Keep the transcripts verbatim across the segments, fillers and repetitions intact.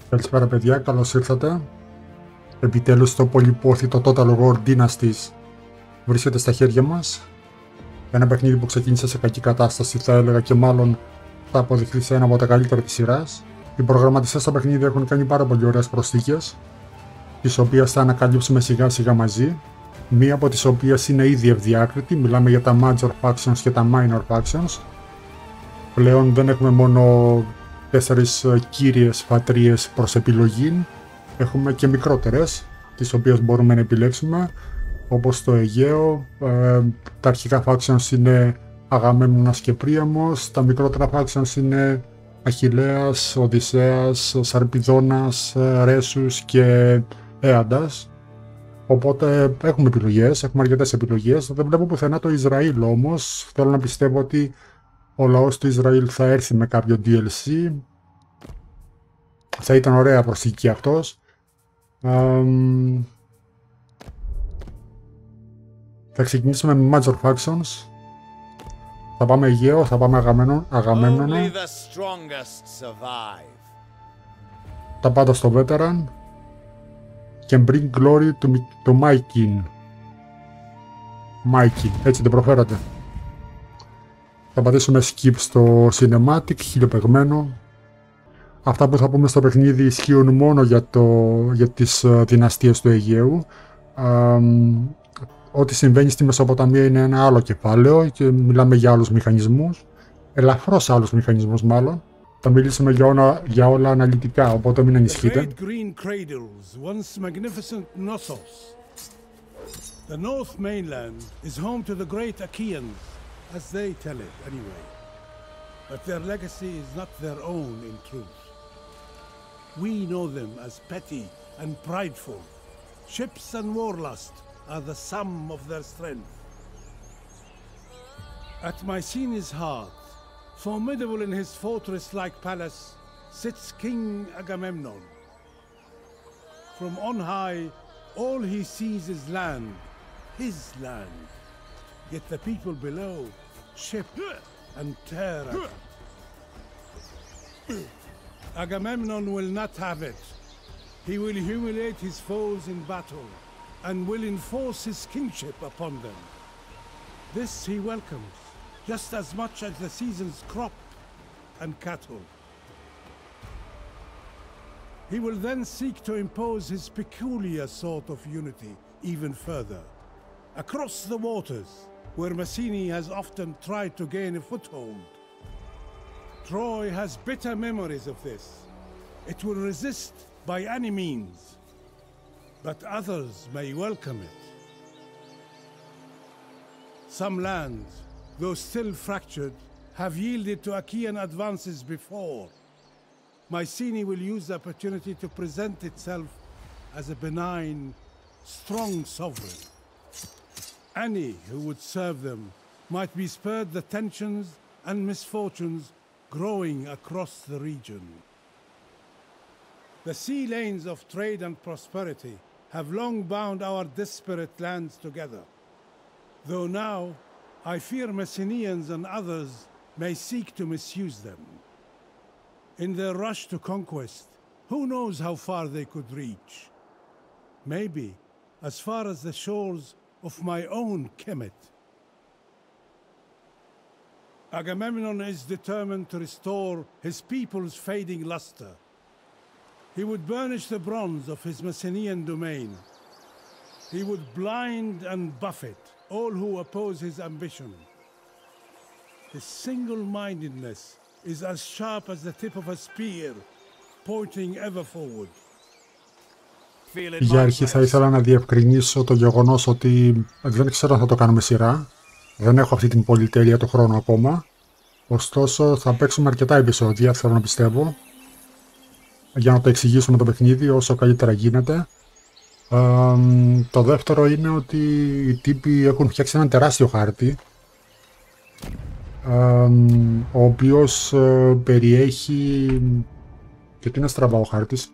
Καλησπέρα παιδιά, καλώς ήρθατε. Επιτέλους το πολυπόθητο Total War Dynasties βρίσκεται στα χέρια μας. Ένα παιχνίδι που ξεκίνησε σε κακή κατάσταση, θα έλεγα, και μάλλον θα αποδειχθεί σε ένα από τα καλύτερα της σειράς. Οι προγραμματιστές στο παιχνίδι έχουν κάνει πάρα πολύ ωραίες προσθήκες, τις οποίες θα ανακαλύψουμε σιγά σιγά μαζί. Μία από τις οποίες είναι ήδη ευδιάκριτη, μιλάμε για τα Major Factions και τα Minor Factions. Πλέον δεν έχουμε μόνο τέσσερις κύριες φατρίες προς επιλογή, έχουμε και μικρότερες, τις οποίες μπορούμε να επιλέξουμε, όπως το Αιγαίο. Ε, τα αρχικά factions είναι Αγαμέμνονας και Πρίαμος, τα μικρότερα factions είναι Αχιλλέας, Οδυσσέας, Σαρπηδόνας, Ρέσους και Έαντας. Οπότε έχουμε επιλογές, έχουμε αρκετές επιλογές. Δεν βλέπω πουθενά το Ισραήλ όμως. Θέλω να πιστεύω ότι ο λαός του Ισραήλ θα έρθει με κάποιο ντι ελ σι. Θα ήταν ωραία προσθήκη αυτός. Um, θα ξεκινήσουμε με Major Factions. Θα πάμε Αιγαίο, θα πάμε Αγαμέμνονα. Τα πάντα στο Veteran. Και Bring Glory to, to my king. My king, έτσι δεν προφέρατε. Θα πατήσουμε skip στο cinematic, χιλιοπεγμένο. Αυτά που θα πούμε στο παιχνίδι ισχύουν μόνο για, το, για τις uh, δυναστείες του Αιγαίου. Um, ό,τι συμβαίνει στη Μεσοποταμία είναι ένα άλλο κεφάλαιο και μιλάμε για άλλους μηχανισμούς. Ελαφρώς άλλους μηχανισμούς μάλλον. Θα μιλήσουμε για όλα, για όλα αναλυτικά, οπότε μην ανησυχείτε. The North mainland is home to the great Achaeans, as they tell it anyway. But their legacy is not their own in truth. We know them as petty and prideful. Ships and warlust are the sum of their strength. At Mycenae's heart, formidable in his fortress-like palace, sits King Agamemnon. From on high, all he sees is land, his land. Yet the people below ship and tear at it. Agamemnon will not have it. He will humiliate his foes in battle and will enforce his kingship upon them. This he welcomes, just as much as the season's crop and cattle. He will then seek to impose his peculiar sort of unity even further. Across the waters, where Mycenae has often tried to gain a foothold. Troy has bitter memories of this. It will resist by any means, but others may welcome it. Some lands, though still fractured, have yielded to Achaean advances before. Mycenae will use the opportunity to present itself as a benign, strong sovereign. Any who would serve them might be spared the tensions and misfortunes growing across the region. The sea lanes of trade and prosperity have long bound our disparate lands together, though now I fear Messenians and others may seek to misuse them. In their rush to conquest, who knows how far they could reach? Maybe as far as the shores of my own Kemet. Agamemnon is determined to restore his people's fading luster. He would burnish the bronze of his Messenian domain. He would blind and buffet all who oppose his ambition. His single-mindedness is as sharp as the tip of a spear, pointing ever forward. Για αρχή θα ήθελα να διευκρινίσω το γεγονός ότι δεν ξέρω αν θα το κάνουμε σειρά. Δεν έχω αυτή την πολυτέλεια του χρόνου ακόμα. Ωστόσο θα παίξουμε αρκετά επεισόδια, θέλω να πιστεύω, για να το εξηγήσουμε το παιχνίδι όσο καλύτερα γίνεται. Ε, το δεύτερο είναι ότι οι τύποι έχουν φτιάξει έναν τεράστιο χάρτη, ε, ο οποίος ε, περιέχει... Και τι είναι στραβά ο χάρτης.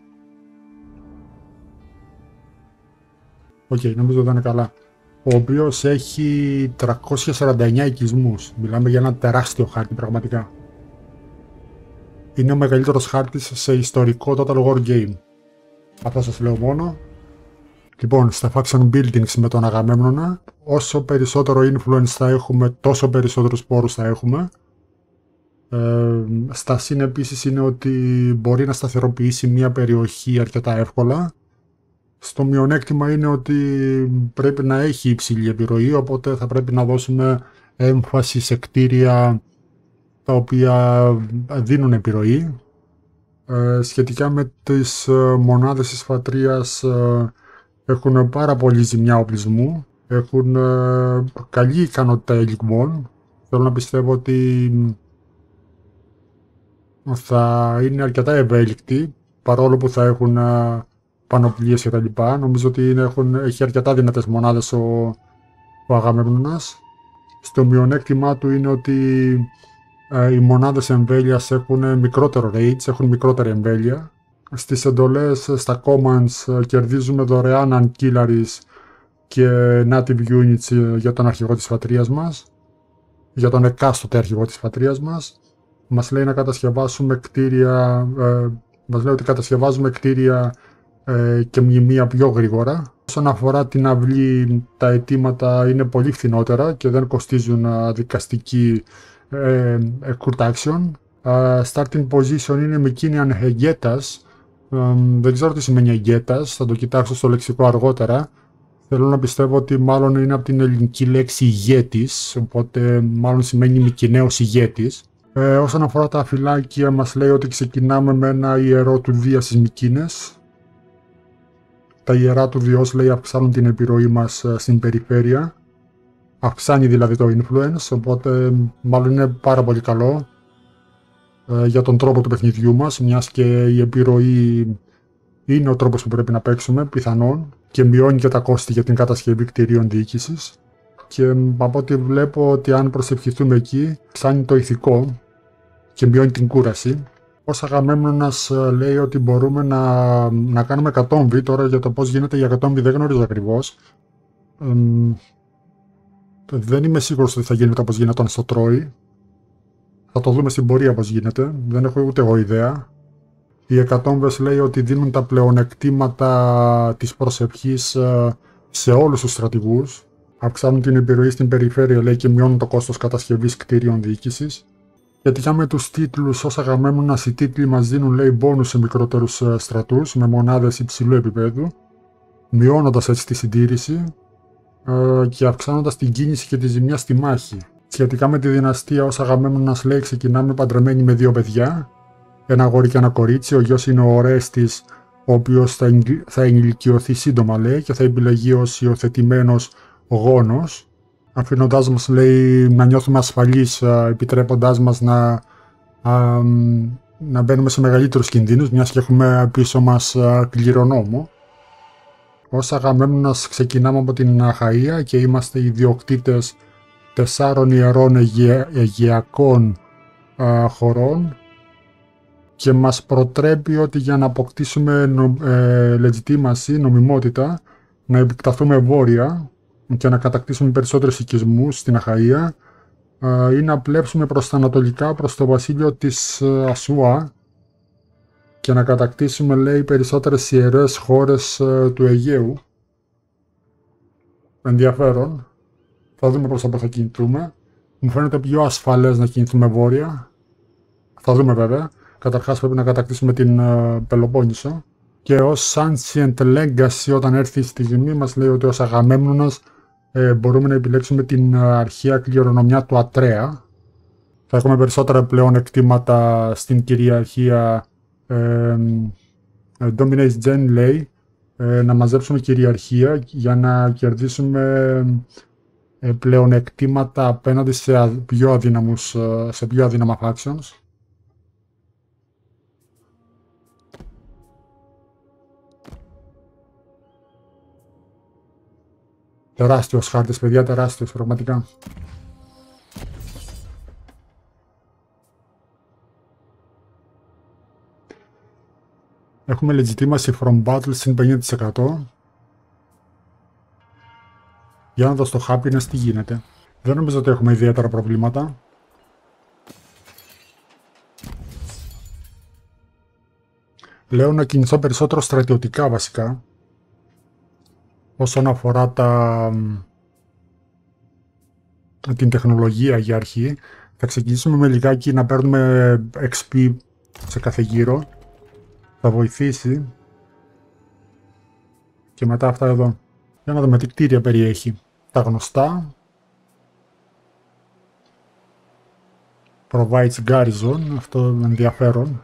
Οκ, okay, νομίζω ότι ήταν καλά. Ο οποίος έχει τριακόσιους σαράντα εννέα οικισμούς. Μιλάμε για ένα τεράστιο χάρτη πραγματικά. είναι ο μεγαλύτερος χάρτης σε ιστορικό Total War game. Αυτό σας λέω μόνο. Λοιπόν, στα faction buildings με τον Αγαμέμνονα, όσο περισσότερο influence θα έχουμε, τόσο περισσότερους πόρους θα έχουμε. Ε, στα συν επίσης είναι ότι μπορεί να σταθεροποιήσει μια περιοχή αρκετά εύκολα. Στο μειονέκτημα είναι ότι πρέπει να έχει υψηλή επιρροή, οπότε θα πρέπει να δώσουμε έμφαση σε κτίρια τα οποία δίνουν επιρροή. Ε, σχετικά με τις μονάδες της φατρίας, ε, έχουν πάρα πολύ ζημιά οπλισμού, έχουν ε, καλή ικανότητα ελιγμών. Θέλω να πιστεύω ότι θα είναι αρκετά ευέλικτοι, παρόλο που θα έχουν ε, πανοπλίες και τα λοιπά. Νομίζω ότι είναι, έχουν, έχει αρκετά δυνατές μονάδες ο, ο Αγαμέμνονας. Στο μειονέκτημά του είναι ότι ε, οι μονάδες εμβέλειας έχουν μικρότερο range, έχουν μικρότερη εμβέλεια. Στις εντολές, στα commands, κερδίζουμε δωρεάν ancillaries και native units για τον αρχηγό της φατρίας μας, για τον εκάστοτε αρχηγό της φατρίας μας. Μας λέει να κατασκευάσουμε κτίρια, ε, μας λέει ότι κατασκευάζουμε κτίρια ε, και μνημεία πιο γρήγορα. Όσον αφορά την αυλή, τα αιτήματα είναι πολύ φθηνότερα και δεν κοστίζουν uh, δικαστική ε, court action. Uh, starting position είναι Mycenian Aegetas. Um, δεν ξέρω τι σημαίνει Aegetas, θα το κοιτάξω στο λεξικό αργότερα. Θέλω να πιστεύω ότι μάλλον είναι από την ελληνική λέξη ηγέτης, οπότε μάλλον σημαίνει Μικηναίος ηγέτης. Ε, όσον αφορά τα φυλάκια, μας λέει ότι ξεκινάμε με ένα ιερό του Δία στις Μικήνες. Τα ιερά του Διός, λέει, αυξάνουν την επιρροή μας στην περιφέρεια. Αυξάνει δηλαδή το influence, οπότε μάλλον είναι πάρα πολύ καλό ε, για τον τρόπο του παιχνιδιού μας, μιας και η επιρροή είναι ο τρόπος που πρέπει να παίξουμε, πιθανόν, και μειώνει και τα κόστη για την κατασκευή κτηρίων διοίκησης. Και από ό,τι βλέπω ότι αν προσευχηθούμε εκεί, αυξάνει το ηθικό και μειώνει την κούραση. Ως Αγαμέμνονας λέει ότι μπορούμε να, να κάνουμε εκατόμβη. Τώρα για το πώς γίνεται η εκατόμβη δεν γνωρίζω ακριβώς. Ε, δεν είμαι σίγουρος ότι θα γίνει όπως γινόταν στο Τρόι. Θα το δούμε στην πορεία πώς γίνεται. Δεν έχω ούτε εγώ ιδέα. Οι εκατόμβες, λέει, ότι δίνουν τα πλεονεκτήματα της προσευχής σε όλους τους στρατηγούς. Αυξάνουν την επιρροή στην περιφέρεια, λέει, και μειώνουν το κόστος κατασκευής κτίριων διοίκησης. Σχετικά με τους τίτλους, ως Αγαμέμνονας, οι τίτλοι μας δίνουν, λέει, μπόνους σε μικρότερους στρατούς με μονάδες υψηλού επίπεδου, μειώνοντας έτσι τη συντήρηση ε, και αυξάνοντας την κίνηση και τη ζημιά στη μάχη. Σχετικά με τη δυναστεία, ως Αγαμέμνονας, λέει, ξεκινάμε παντρεμένοι με δύο παιδιά, ένα αγόρι και ένα κορίτσι. Ο γιος είναι ο Ορέστης, ο οποίος θα, θα ενηλικιωθεί σύντομα, λέει, και θα επιλεγεί ως υιοθετημένος γόνος, αφήνοντάς μας, λέει, να νιώθουμε ασφαλείς, επιτρέποντάς μας να, α, να μπαίνουμε σε μεγαλύτερους κινδύνους, μιας και έχουμε πίσω μας κληρονόμο. Ως Αγαμέμνονας ξεκινάμε από την Αχαΐα και είμαστε ιδιοκτήτες τεσσάρων ιερών αιγε, αιγαιακών α, χωρών, και μας προτρέπει ότι για να αποκτήσουμε νο, ε, legitimacy, νομιμότητα, να επεκταθούμε βόρεια και να κατακτήσουμε περισσότερους οικισμούς στην Αχαΐα ή να πλέψουμε προς τα ανατολικά, προς το βασίλειο της Ασούα, και να κατακτήσουμε, λέει, περισσότερες ιερές χώρες του Αιγαίου. Ενδιαφέρον. Θα δούμε προς τα που θα κινηθούμε. Μου φαίνεται πιο ασφαλές να κινηθούμε βόρεια. Θα δούμε βέβαια. Καταρχάς πρέπει να κατακτήσουμε την Πελοπόννησο. Και ως Ancient Legacy, όταν έρθει η στιγμή, μας λέει ότι ως Αγαμέμνονας ε, μπορούμε να επιλέξουμε την αρχαία κληρονομιά του Ατρέα. Θα έχουμε περισσότερα πλέον εκτήματα στην κυριαρχία. ε, ε, Dominate Gen, λέει, ε, να μαζέψουμε κυριαρχία για να κερδίσουμε ε, πλέον εκτήματα απέναντι σε πιο, αδύναμους, σε πιο αδύναμα factions. Τεράστιος χάρτης, παιδιά, τεράστιος, πραγματικά. Έχουμε legitimacy from battle στην πενήντα τοις εκατό. Για να δω στο happiness τι γίνεται. Δεν νομίζω ότι έχουμε ιδιαίτερα προβλήματα. Λέω να κινηθώ περισσότερο στρατιωτικά βασικά. Όσον αφορά τα... την τεχνολογία για αρχή, θα ξεκινήσουμε με λιγάκι να παίρνουμε εξ πι σε κάθε γύρο. Θα βοηθήσει. Και μετά αυτά εδώ. Για να δούμε τι κτίρια περιέχει. Τα γνωστά. Provides garrison. Αυτό είναι ενδιαφέρον.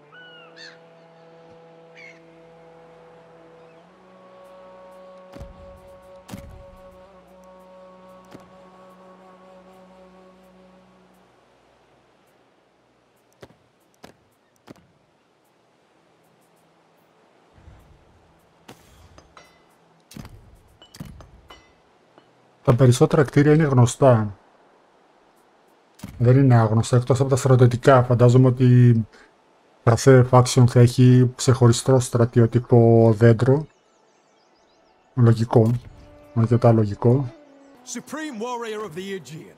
Τα περισσότερα κτίρια είναι γνωστά. Δεν είναι άγνωστα, εκτός από τα στρατιωτικά. Φαντάζομαι ότι κάθε faction θα έχει ξεχωριστό στρατιωτικό δέντρο. Λογικό. Αρκετά λογικό. Supreme warrior of the Aegean.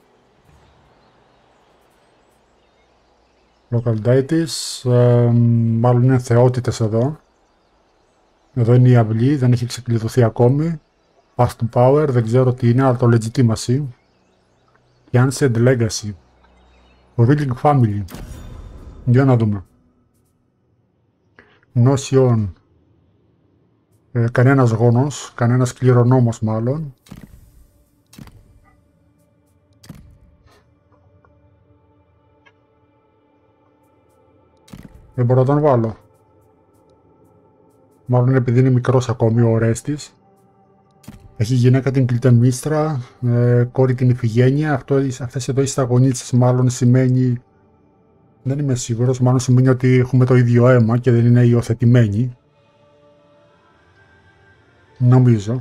Local deities, ε, μάλλον είναι θεότητες εδώ. Εδώ είναι η αυλή, δεν έχει ξεκλειδωθεί ακόμη. Past power, δεν ξέρω τι είναι, αλλά το legitimacy. Και ancient legacy. Ruling family. Για να δούμε. Notion. Ε, κανένας γόνος, κανένας κληρονόμος μάλλον. Δεν μπορώ να τον βάλω. Μάλλον επειδή είναι μικρός ακόμη ο Ορέστης. Έχει γυναίκα την Κλητεμίστρα, ε, κόρη την Ιφηγένεια. Αυτό, αυτές εδώ οι σταγονίτσες μάλλον σημαίνει... Δεν είμαι σίγουρος, μάλλον σημαίνει ότι έχουμε το ίδιο αίμα και δεν είναι υιοθετημένοι. Νομίζω.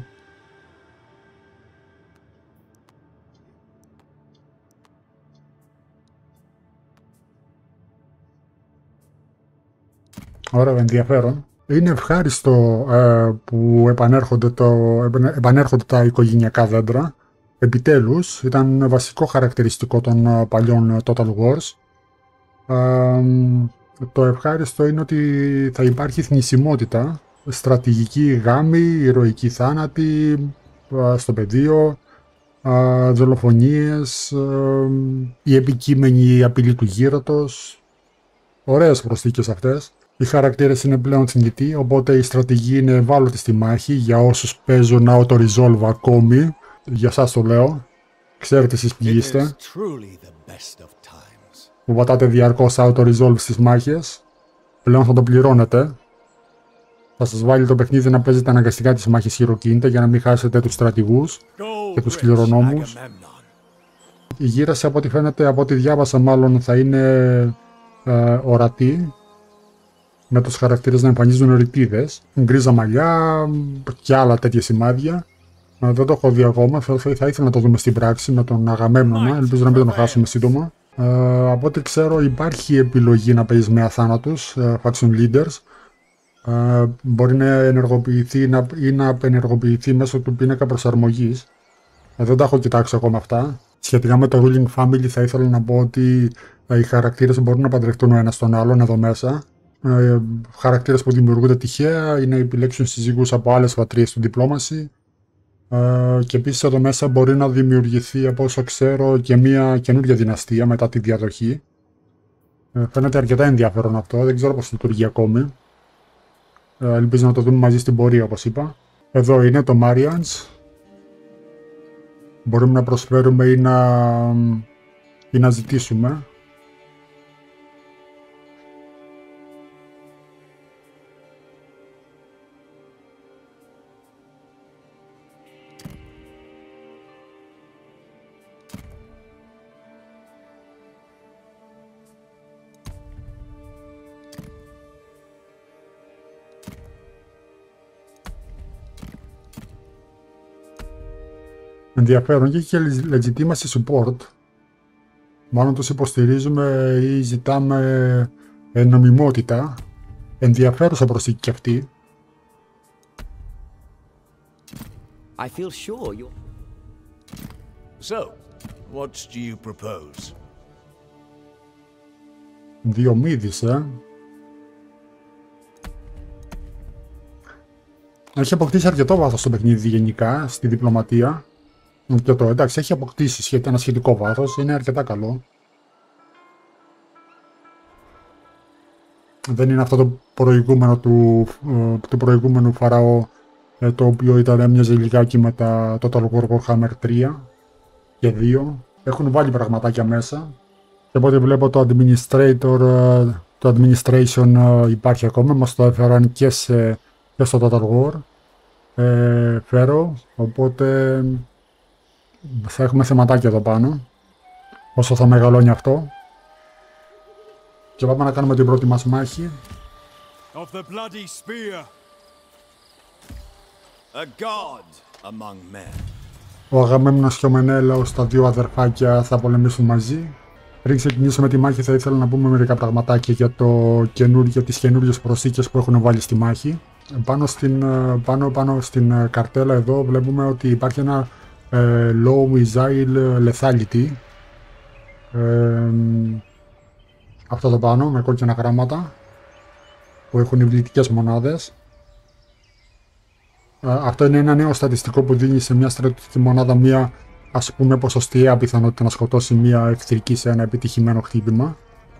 Ωραίο, ενδιαφέρον. Είναι ευχάριστο ε, που επανέρχονται, το, επανέρχονται τα οικογενειακά δέντρα. Επιτέλους, ήταν βασικό χαρακτηριστικό των ε, παλιών Total Wars. Ε, το ευχάριστο είναι ότι θα υπάρχει θνησιμότητα, στρατηγική γάμη, ηρωική θάνατη ε, στο πεδίο, ε, δολοφονίες, ε, η επικείμενη απειλή του γύρωτος. Ωραίες προσθήκες αυτές. Οι χαρακτήρες είναι πλέον θνητοί, οπότε η στρατηγική είναι ευάλωτη στη μάχη για όσους παίζουν auto-resolve ακόμη. Για σας το λέω. Ξέρετε εσείς ποιοι είστε. Που πατάτε διαρκώς auto-resolve στις μάχες. Πλέον θα το πληρώνετε. Θα σας βάλει το παιχνίδι να παίζετε αναγκαστικά τις μάχες χειροκίνητα για να μην χάσετε τους στρατηγούς και τους κληρονόμους. Η γύραση από ό,τι φαίνεται, από ό,τι διάβασα μάλλον, θα είναι ε, ορατή. Με τους χαρακτήρες να εμφανίζουν ρητίδες, γκρίζα μαλλιά και άλλα τέτοια σημάδια. Ε, δεν το έχω δει ακόμα, θα, θα ήθελα να το δούμε στην πράξη με τον Αγαμέμνονα, ελπίζω να μην τον χάσουμε σύντομα. Ε, από ό,τι ξέρω υπάρχει επιλογή να παίζεις με αθάνατους, ε, faction leaders. Ε, μπορεί να ενεργοποιηθεί να, ή να απενεργοποιηθεί μέσω του πίνακα προσαρμογής. Ε, δεν τα έχω κοιτάξει ακόμα αυτά. Σχετικά με το ruling family θα ήθελα να πω ότι ε, οι χαρακτήρες μπορούν να παντρευτούν ο ένας τον άλλον εδώ μέσα. Ε, χαρακτήρες που δημιουργούνται τυχαία ή να επιλέξουν συζύγους από άλλες πατρίες του Diplomacy. Ε, και επίσης εδώ μέσα μπορεί να δημιουργηθεί, από όσο ξέρω, και μια καινούργια δυναστεία μετά τη διαδοχή. Ε, φαίνεται αρκετά ενδιαφέρον αυτό, δεν ξέρω πώς λειτουργεί ακόμη. Ε, ελπίζω να το δούμε μαζί στην πορεία, όπως είπα. Εδώ είναι το Marians. Μπορούμε να προσφέρουμε ή να, ή να ζητήσουμε. Ενδιαφέρον και έχει legitimacy support. Μάλλον τους υποστηρίζουμε ή ζητάμε νομιμότητα. Ενδιαφέρουσα προσθήκη και αυτή. I feel sure you. So, what do you propose? Διομήδης, ε. Έχει αποκτήσει αρκετό βάθος στο παιχνίδι γενικά, στη διπλωματία. Και το εντάξει, έχει αποκτήσει ένα σχετικό βάθος, είναι αρκετά καλό. Δεν είναι αυτό το προηγούμενο του, του προηγούμενου Φαραώ, το οποίο ήταν έμοιαζε λιγάκι με τα Total War Warhammer τρία και δύο. Έχουν βάλει πραγματάκια μέσα. Και από ό,τι βλέπω το Administrator, το Administration υπάρχει ακόμα, μας το έφεραν και, σε, και στο Total War. Ε, φέρω, οπότε θα έχουμε θεματάκια εδώ πάνω, όσο θα μεγαλώνει αυτό. Και πάμε να κάνουμε την πρώτη μας μάχη. Of the bloody spear. A god among men. Ο Αγαμέμνος και ο Μενέλαος, τα δύο αδερφάκια, θα πολεμήσουν μαζί. Πριν ξεκινήσουμε τη μάχη θα ήθελα να πούμε μερικά πραγματάκια για, το καινούργιο, τις καινούργιες προσθήκες που έχουν βάλει στη μάχη. Πάνω στην, πάνω, πάνω στην καρτέλα εδώ βλέπουμε ότι υπάρχει ένα ε, low missile lethality. Ε, αυτό εδώ πάνω με κόκκινα γράμματα που έχουν υβριδικές μονάδες. Ε, αυτό είναι ένα νέο στατιστικό που δίνει σε μια στρατιωτική μονάδα μια, ας πούμε, ποσοστιαία πιθανότητα να σκοτώσει μια εχθρική σε ένα επιτυχημένο χτύπημα.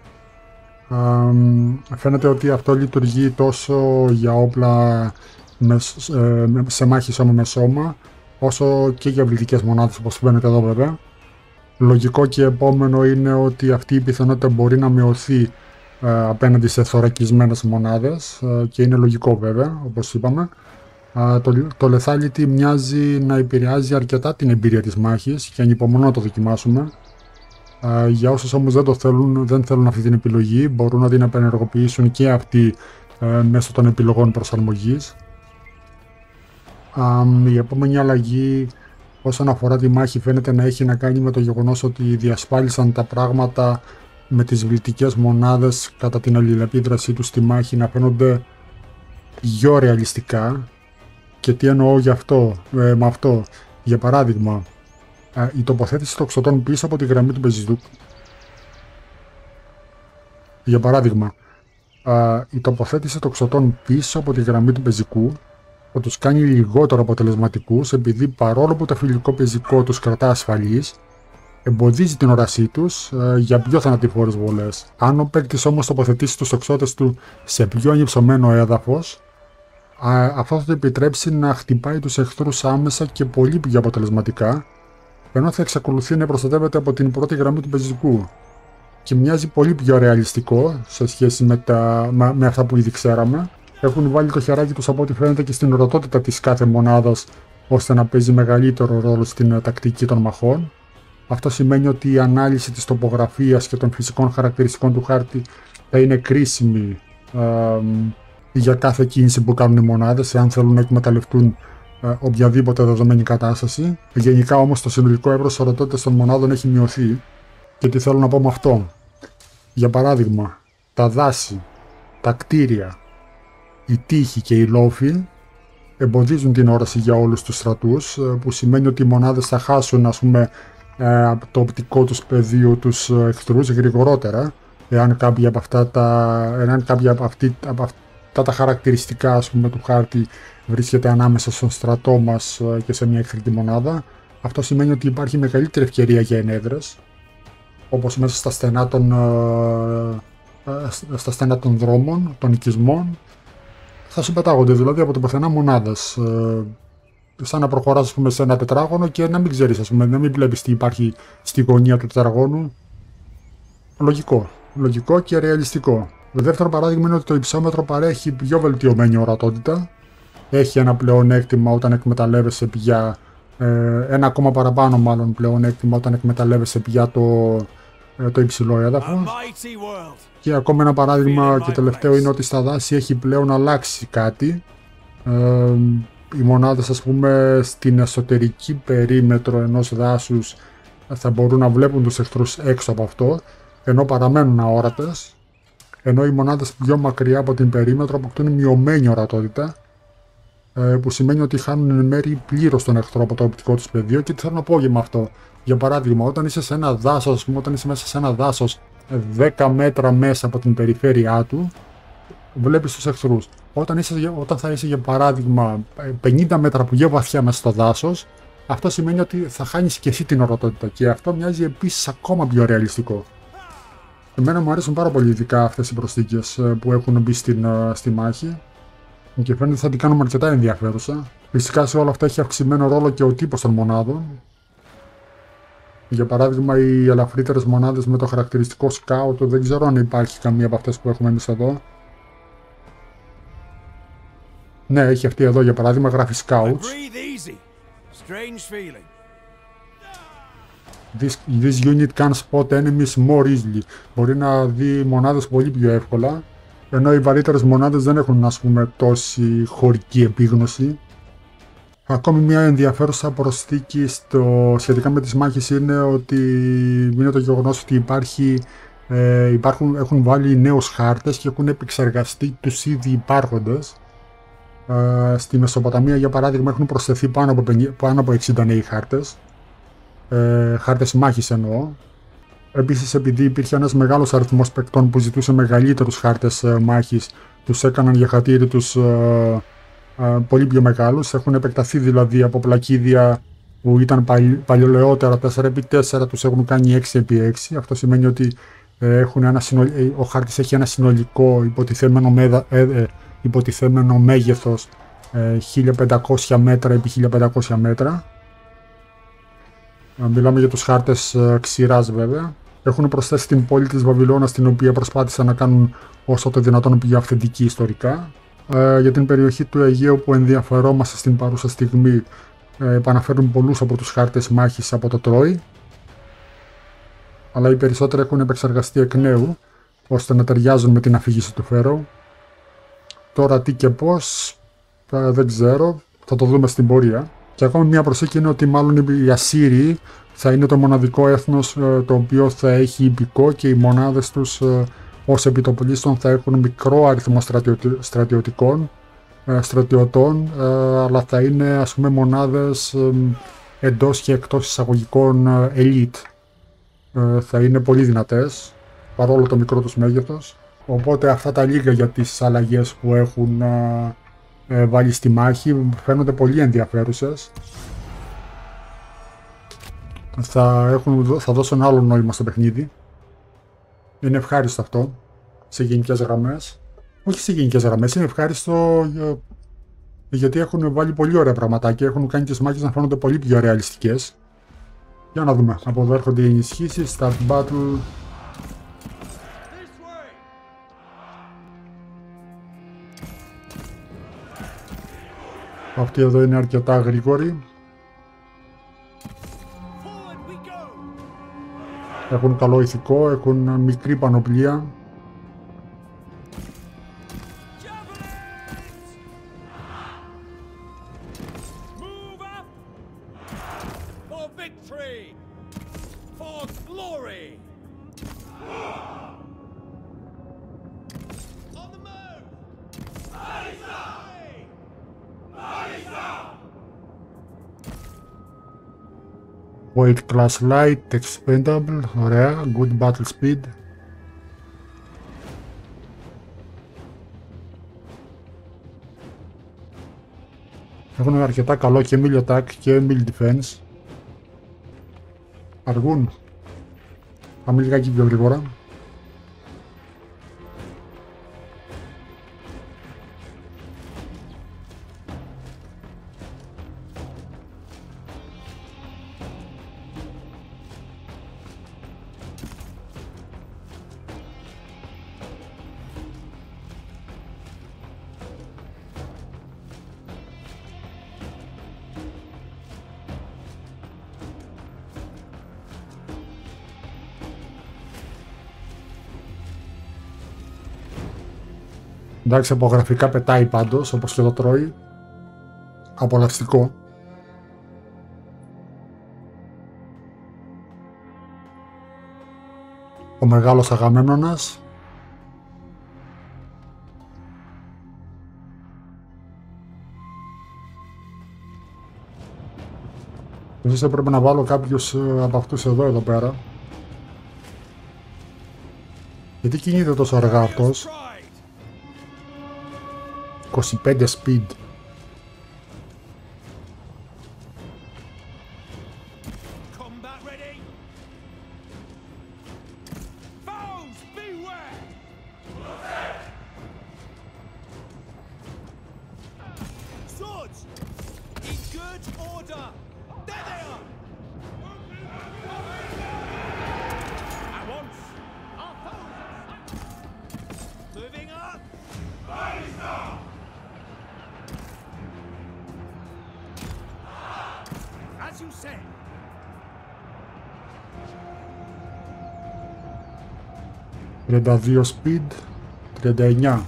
Um, φαίνεται ότι αυτό λειτουργεί τόσο για όπλα με, ε, σε μάχη σώμα με σώμα, όσο και για βλητικές μονάδες, όπως φαίνεται εδώ βέβαια. Λογικό και επόμενο είναι ότι αυτή η πιθανότητα μπορεί να μειωθεί ε, απέναντι σε θωρακισμένες μονάδες, ε, και είναι λογικό βέβαια, όπως είπαμε. Ε, το, το lethality μοιάζει να επηρεάζει αρκετά την εμπειρία της μάχης και ανυπομονώ να το δοκιμάσουμε. Uh, για όσους όμως δεν το θέλουν, δεν θέλουν αυτή την επιλογή, μπορούν να την επενεργοποιήσουν και αυτοί uh, μέσω των επιλογών προσαρμογής. Um, η επόμενη αλλαγή όσον αφορά τη μάχη φαίνεται να έχει να κάνει με το γεγονός ότι διασφάλισαν τα πράγματα με τις βλητικές μονάδες κατά την αλληλεπίδρασή τους στη μάχη να φαίνονται πιο ρεαλιστικά. Και τι εννοώ γι' αυτό, ε, με αυτό? Για παράδειγμα, η τοποθέτηση τοξωτών πίσω από τη γραμμή του πεζικού. Για παράδειγμα, η τοποθέτηση τοξωτών πίσω από τη γραμμή του πεζικού θα τους κάνει λιγότερο αποτελεσματικούς, επειδή παρόλο που το φιλικό πεζικό τους κρατά ασφαλείς, εμποδίζει την όρασή τους για πιο θανατηφόρες βολές. Αν ο παίκτης όμως τοποθετήσει τους τοξότες του σε πιο ανυψωμένο έδαφος, αυτό θα του επιτρέψει να χτυπάει τους εχθρούς άμεσα και πολύ πιο αποτελεσματικά, ενώ θα εξακολουθεί να προστατεύεται από την πρώτη γραμμή του πεζικού. Και μοιάζει πολύ πιο ρεαλιστικό σε σχέση με, τα, με, με αυτά που ήδη ξέραμε. Έχουν βάλει το χεράκι τους από ό,τι φαίνεται και στην ορατότητα της κάθε μονάδας, ώστε να παίζει μεγαλύτερο ρόλο στην τακτική των μαχών. Αυτό σημαίνει ότι η ανάλυση της τοπογραφίας και των φυσικών χαρακτηριστικών του χάρτη θα είναι κρίσιμη ε, για κάθε κίνηση που κάνουν οι μονάδες, εάν θέλουν να εκμεταλλευτούν οποιαδήποτε δεδομένη κατάσταση. Γενικά όμως το συνολικό εύρος ορατότητας των μονάδων έχει μειωθεί. Και τι θέλω να πω με αυτό? Για παράδειγμα, τα δάση, τα κτίρια, η τείχη και οι λόφοι εμποδίζουν την όραση για όλους τους στρατούς, που σημαίνει ότι οι μονάδες θα χάσουν, ας πούμε, από το οπτικό τους πεδίο τους εχθρούς γρηγορότερα, εάν κάποια από αυτά τα, εάν κάποια από, αυτή, από αυτά τα χαρακτηριστικά, ας πούμε, του χάρτη βρίσκεται ανάμεσα στον στρατό μας και σε μια εχθρική μονάδα. Αυτό σημαίνει ότι υπάρχει μεγαλύτερη ευκαιρία για ενέδρες, όπως μέσα στα στενά των, στα στενά των δρόμων, των οικισμών, θα σου πετάγονται δηλαδή από το πουθενά μονάδες. Σαν να προχωράς, ας πούμε, σε ένα τετράγωνο και να μην ξέρεις, ας πούμε, να μην βλέπεις τι υπάρχει στη γωνία του τετραγώνου. Λογικό. Λογικό και ρεαλιστικό. Το δεύτερο παράδειγμα είναι ότι το υψόμετρο παρέχει πιο βελτιωμένη ορατότητα. Έχει ένα πλεονέκτημα όταν εκμεταλλεύεσαι πια, ε, ένα ακόμα παραπάνω μάλλον πλεονέκτημα όταν εκμεταλλεύεσαι πια το, ε, το υψηλό έδαφος. Και ακόμα ένα παράδειγμα και τελευταίο είναι ότι στα δάση έχει πλέον αλλάξει κάτι. Ε, οι μονάδες, ας πούμε, στην εσωτερική περίμετρο ενός δάσους θα μπορούν να βλέπουν τους εχθρούς έξω από αυτό, ενώ παραμένουν αόρατες. Ενώ οι μονάδες πιο μακριά από την περίμετρο αποκτούν μειωμένη ορατότητα, που σημαίνει ότι χάνουν εν μέρει πλήρως τον εχθρό από το οπτικό τους πεδίο. Και τι θέλω να πω για με αυτό? Για παράδειγμα, όταν είσαι σε ένα δάσος, ας πούμε, όταν είσαι μέσα σε ένα δάσος δέκα μέτρα μέσα από την περιφέρειά του, βλέπεις τους εχθρούς. Όταν, είσαι, όταν θα είσαι για παράδειγμα πενήντα μέτρα που πιο βαθιά μέσα στο δάσος, αυτό σημαίνει ότι θα χάνεις και εσύ την ορατότητα και αυτό μοιάζει επίσης ακόμα πιο ρεαλιστικό. Εμένα μου αρέσουν πάρα πολύ ειδικά αυτές οι προσθήκες που έχουν μπει στην, στη μάχη και φαίνεται θα την κάνουμε αρκετά ενδιαφέρουσα. Φυσικά σε όλα αυτά έχει αυξημένο ρόλο και ο τύπος των μονάδων. Για παράδειγμα οι ελαφρύτερες μονάδες με το χαρακτηριστικό Scout, δεν ξέρω αν υπάρχει καμία από αυτές που έχουμε εμείς εδώ. Ναι, έχει αυτή εδώ για παράδειγμα, γράφει Scouts. This, this unit can spot enemies more easily. Μπορεί να δει μονάδες πολύ πιο εύκολα, ενώ οι βαρύτερες μονάδες δεν έχουν, ας πούμε, τόση χωρική επίγνωση. Ακόμη μια ενδιαφέρουσα προσθήκη στο, σχετικά με τις μάχες είναι ότι είναι το γεγονός ότι υπάρχει, ε, υπάρχουν, έχουν βάλει νέους χάρτες και έχουν επεξεργαστεί τους ήδη υπάρχοντες. Ε, στη Μεσοποταμία για παράδειγμα έχουν προσθεθεί πάνω από, πάνω από εξήντα νέοι χάρτες. Ε, χάρτες μάχης εννοώ. Επίσης επειδή υπήρχε ένας μεγάλος αριθμός παικτών που ζητούσε μεγαλύτερους χάρτες ε, μάχης, τους έκαναν για χατήρι τους ε, ε, πολύ πιο μεγάλους. Έχουν επεκταθεί δηλαδή από πλακίδια που ήταν παλι, παλιολεότερα τέσσερα επί τέσσερα, τους έχουν κάνει έξι επί έξι. Αυτό σημαίνει ότι ε, έχουν ένα συνολ... ο χάρτης έχει ένα συνολικό υποτιθέμενο, μέδα, ε, ε, υποτιθέμενο μέγεθος ε, χίλια πεντακόσια μέτρα επί χίλια πεντακόσια μέτρα. Μιλάμε για τους χάρτες ξηράς βέβαια. Έχουν προσθέσει την πόλη της Βαβυλώνας, την οποία προσπάθησαν να κάνουν όσο το δυνατόν πιο αυθεντική ιστορικά. Ε, για την περιοχή του Αιγαίου που ενδιαφερόμαστε στην παρούσα στιγμή, ε, επαναφέρουν πολλούς από τους χάρτες μάχης από το Τρόι. Αλλά οι περισσότεροι έχουν επεξεργαστεί εκ νέου, ώστε να ταιριάζουν με την αφήγηση του Φέροου. Τώρα τι και πώς, ε, δεν ξέρω, θα το δούμε στην πορεία. Και ακόμη μια προσθήκη είναι ότι μάλλον οι Ασσύριοι θα είναι το μοναδικό έθνος το οποίο θα έχει ιππικό και οι μονάδες τους ως επιτοπλίστων θα έχουν μικρό αριθμό στρατιωτι... στρατιωτικών στρατιωτών, αλλά θα είναι ας πούμε μονάδες εντός και εκτός εισαγωγικών elite. Θα είναι πολύ δυνατές παρόλο το μικρό τους μέγεθος. Οπότε αυτά τα λίγα για τις αλλαγές που έχουν Ε, βάλει στη μάχη, φαίνονται πολύ ενδιαφέρουσες. Θα, έχουν, θα δώσω ένα άλλο νόημα στο παιχνίδι. Είναι ευχάριστο αυτό, σε γενικές γραμμές. Όχι σε γενικές γραμμές, είναι ευχάριστο για, γιατί έχουν βάλει πολύ ωραία πραγματάκια, έχουν κάνει τις μάχες να φαίνονται πολύ πιο ρεαλιστικές. Για να δούμε, από εδώ έρχονται οι ενισχύσεις, start battle. Αυτοί εδώ είναι αρκετά γρήγοροι. Έχουν καλό ηθικό, έχουν μικρή πανοπλία. Weight class light, expendable, ωραία, good battle speed. Έχουν αρκετά καλό και melee attack και melee defense. Αργούν. Πάμε λιγάκι πιο γρήγορα. Εντάξει, από γραφικά πετάει πάντως, όπως και το Τρόι. Απολαυστικό. Ο μεγάλος Αγαμέμνονας. Ίσως έπρεπε να βάλω κάποιους από αυτούς εδώ, εδώ πέρα. Γιατί κινείται τόσο αργά αυτός. είκοσι πέντε speed. τριάντα δύο speed, τριάντα εννιά.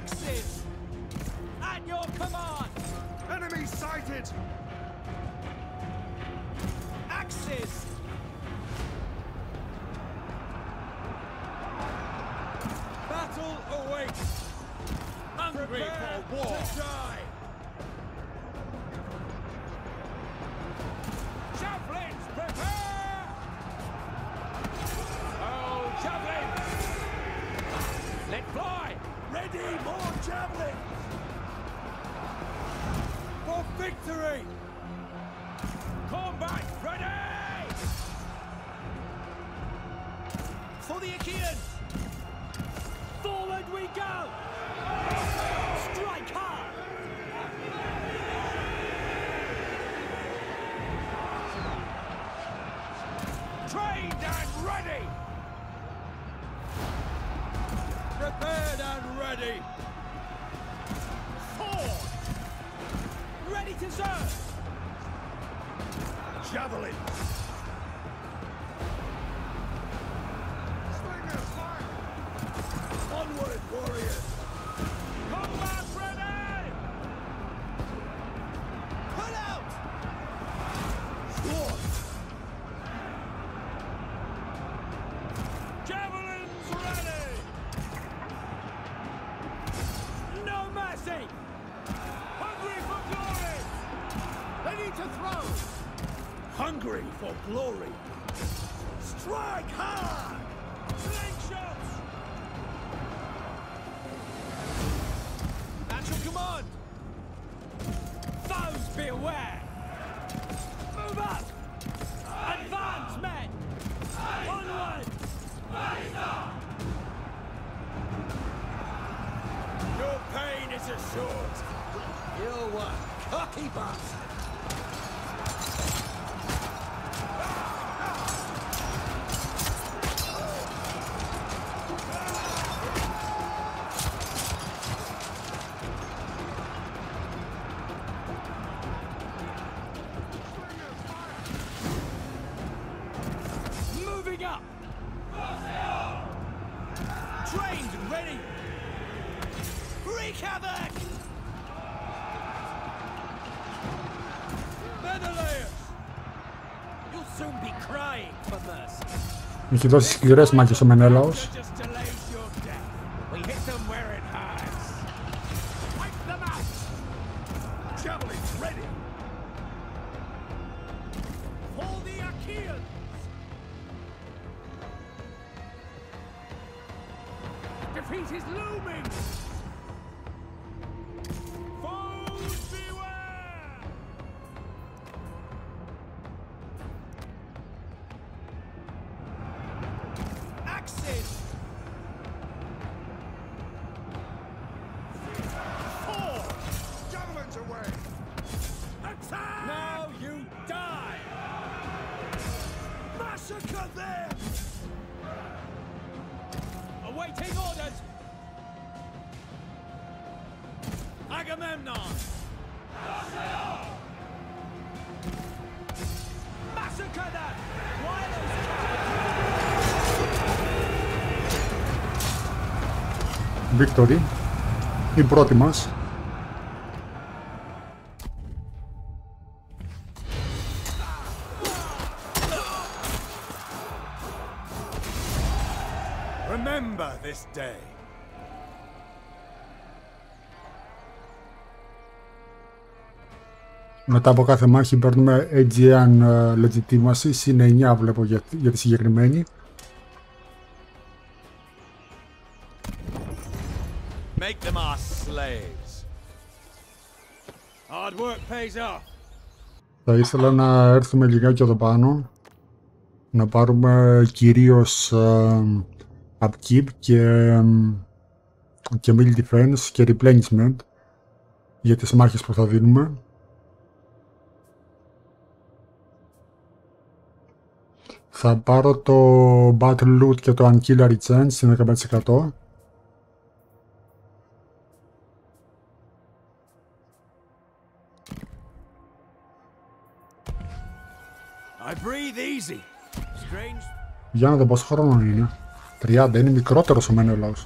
Hungry for glory. Strike hard! Slingshots! At your command! Foes beware! Move up! Advance, men! Onward! Your pain is assured. You're one cocky bastard! Trained and ready! Wreak havoc! Menelaus! You'll soon be crying for mercy. Έχει δώσει σκληρές μάχες ο Μενέλαος. We hit them where it hurts. Wipe them out! Javelins ready! For the Achaeans! Defeat is looming! Foes beware! Axes! Four! Javelins away! Attack! Now you die! Massacre them! Awaiting orders! Agamemnon! Massacre them! Victory. Η πρώτη μας. Remember this day. Μετά από κάθε μάχη παίρνουμε Aegean Legitimacy, συν εννιά βλέπω για, για τη συγκεκριμένη. Make them our slaves. Hard work pays off. Θα ήθελα να έρθουμε λιγάκι εδώ πάνω, να πάρουμε κυρίως uh, upkeep και, um, και melee defense και replenishment για τις μάχες που θα δίνουμε. Θα πάρω το battle loot και το ancillary chance στην δεκαπέντε τοις εκατό. I breathe easy. Strange. Για να δω πόσο χρόνο είναι. τριάντα, είναι μικρότερος ο Μενέλαος.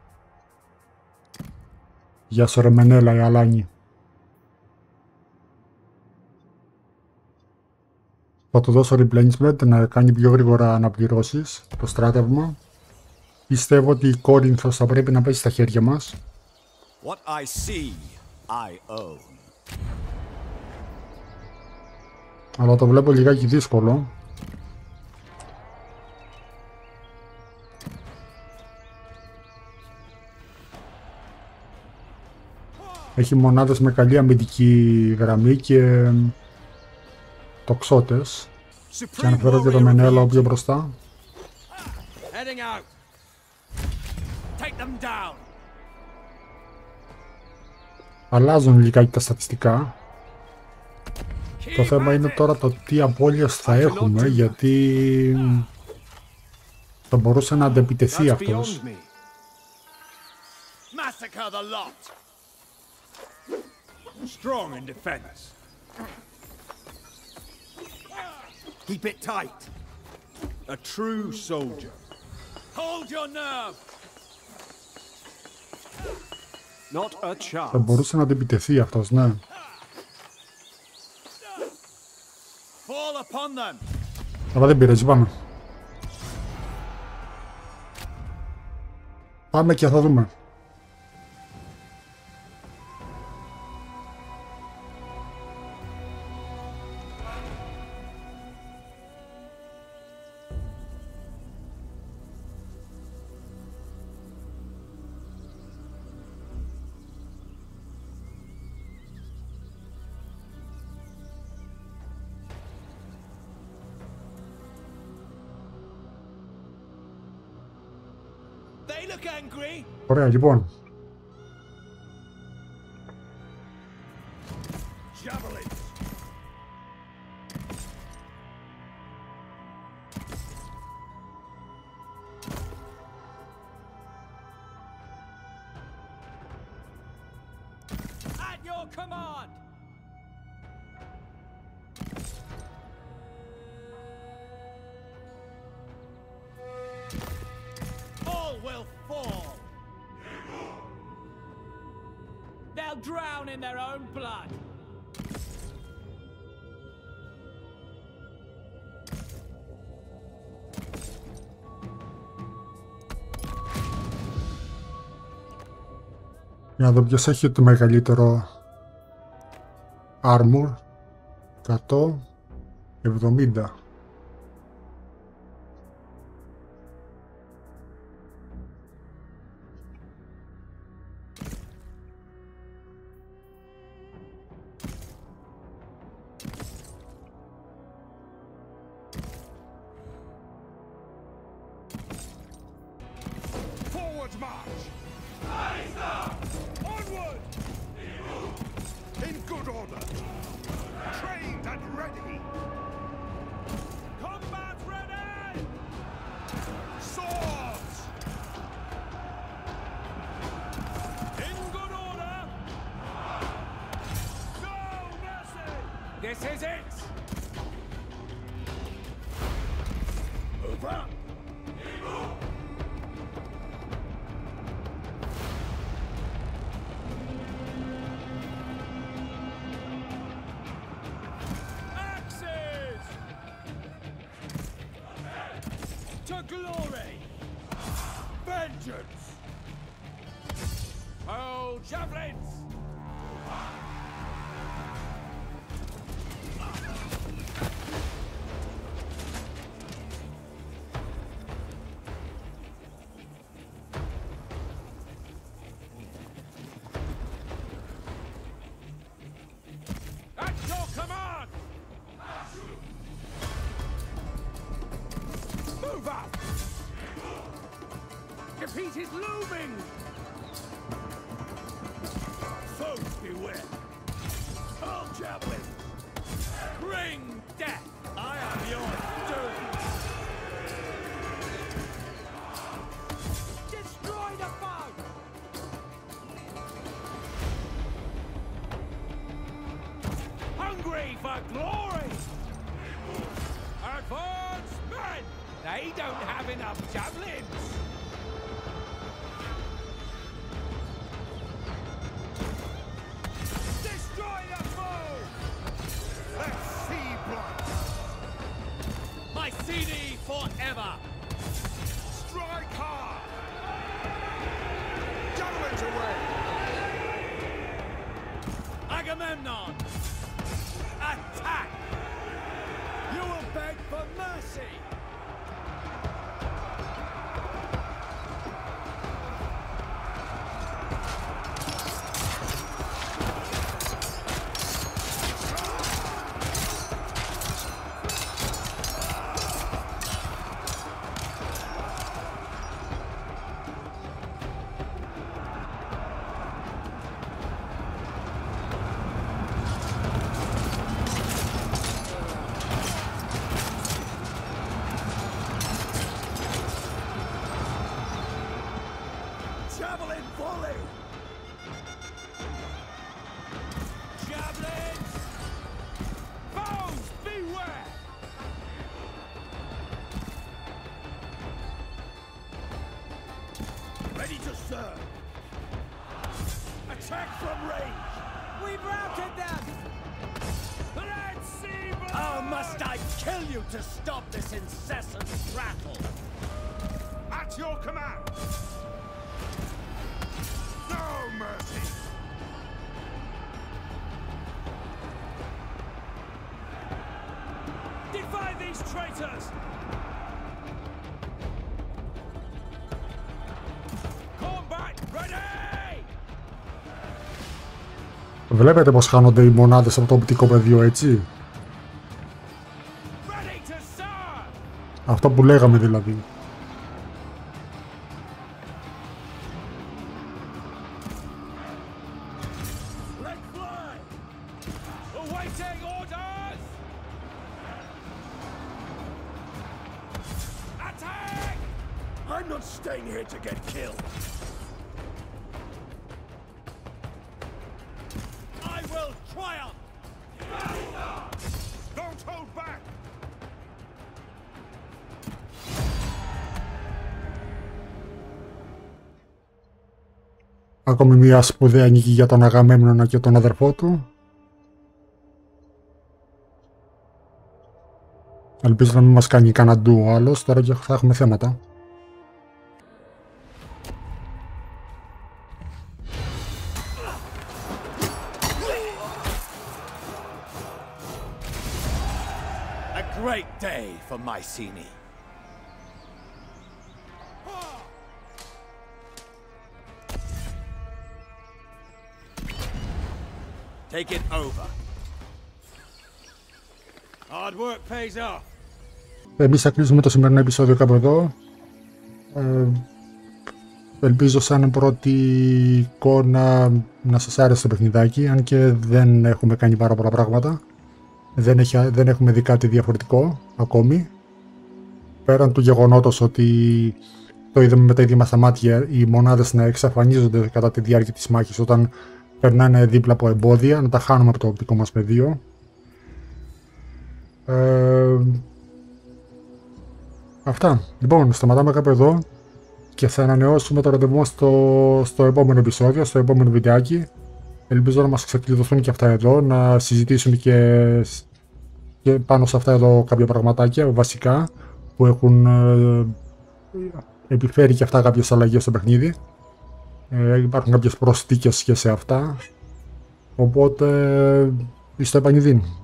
Γεια σου ρε Μενέλα, η Αλάνη. Θα του δώσω replenishment να κάνει πιο γρήγορα αναπληρώσεις το στράτευμα. Πιστεύω ότι η Κόρινθος θα πρέπει να πέσει στα χέρια μας. What I see, I own. Αλλά το βλέπω λιγάκι δύσκολο. Έχει μονάδες με καλή αμυντική γραμμή και τοξότες. Και αν φέρω και το Μενέλαο πιο μπροστά. Heading out. Take them down. Αλλάζουν λιγάκι τα στατιστικά. Το θέμα είναι τώρα το τι απώλειες θα έχουμε, γιατί θα μπορούσε να αντεπιτεθεί αυτός. Massacre the lot. Strong in defense. Keep it tight. A true soldier. Hold your nerve. Not a chance. Θα μπορούσε να αντεπιτεθεί αυτός, ναι. Fall upon them. Αλλά δεν πειράζει, πάμε. Πάμε και θα δούμε. They look angry. Ωραία, λοιπόν. Javelins. At your command. All will fall. They'll drown in their own blood. Για να δω ποιος έχει το μεγαλύτερο armor. εκατό εβδομήντα. Forward march. Onward. In good order. Trained and ready. Combat ready. Swords. In good order. No mercy. This is it. Over. Axes! To glory! Vengeance! Oh, javelins! defeat is looming! Foes beware! Hurl javelin! Bring death! I am your doom! Destroy the foe! Hungry for glory! Advance men! They don't have enough javelins! Destroy the foe! Let's see blood! Mycenae forever! Strike hard! Javelins away! Agamemnon! Attack! You will beg for mercy! Javelin volley! Javelins! Foes, beware! Ready to serve! Attack from range! We've routed them! Let's see blood! Oh, must I kill you to stop this incessant rattle? At your command! No mercy! Defy these traitors! Combat ready! Βλέπετε πως χάνονται οι μονάδες από το οπτικό πεδίο, έτσι. Ready to serve! Αυτό που λέγαμε δηλαδή. I'm not staying here to get killed. I will triumph. Don't hold back. Ακόμη μια σπουδαία νίκη για τον Αγαμέμνονα και τον αδερφό του. Ελπίζω να μην μας κάνει κανένα ντου ο άλλος, τώρα και θα έχουμε θέματα. A great day for Mycenae. Take it over. Hard work pays off. Εμείς θα κλείσουμε το σημερινό επεισόδιο κάπου εδώ. Ε, ελπίζω σαν πρώτη εικόνα να σας άρεσε το παιχνιδάκι, αν και δεν έχουμε κάνει πάρα πολλά πράγματα. Δεν, έχει, δεν έχουμε δει κάτι διαφορετικό ακόμη. Πέραν του γεγονότος ότι το είδαμε με τα ίδια μας τα μάτια, οι μονάδες να εξαφανίζονται κατά τη διάρκεια της μάχης όταν περνάνε δίπλα από εμπόδια, να τα χάνουμε από το οπτικό μας πεδίο. Ε, αυτά. Λοιπόν, σταματάμε κάπου εδώ και θα ανανεώσουμε το ραντεβού μας στο, στο επόμενο επεισόδιο, στο επόμενο βιντεάκι. Ελπίζω να μας ξεκλειδωθούν και αυτά εδώ, να συζητήσουμε και, και πάνω σε αυτά εδώ κάποια πραγματάκια βασικά που έχουν ε, επιφέρει και αυτά κάποιες αλλαγές στο παιχνίδι. Ε, υπάρχουν κάποιες προσθήκες και σε αυτά, οπότε στο επανειδήν.